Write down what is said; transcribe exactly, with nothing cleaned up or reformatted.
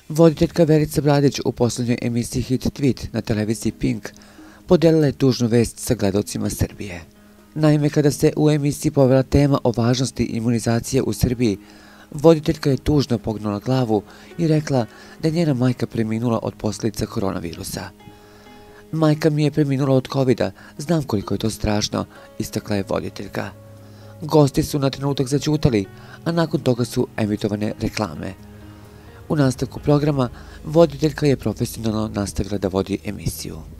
Voditeljka Verica Bradić u poslednjoj emisiji Hit Tweet na televiziji Pink podelila je tužnu vest sa gledaocima Srbije. Naime, kada se u emisiji povela tema o važnosti imunizacije u Srbiji, voditeljka je tužno pognula glavu i rekla da je njena majka preminula od posljedica koronavirusa. Majka mi je preminula od kovida, znam koliko je to strašno, istakla je voditeljka. Gosti su na trenutak zaćutali, a nakon toga su emitovane reklame. U nastavku programa voditeljka je profesionalno nastavila da vodi emisiju.